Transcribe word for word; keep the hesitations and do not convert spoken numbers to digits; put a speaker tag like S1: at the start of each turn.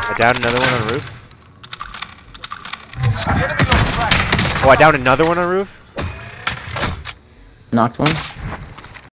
S1: I downed another one on roof. Oh, I downed another one on roof.
S2: Knocked one.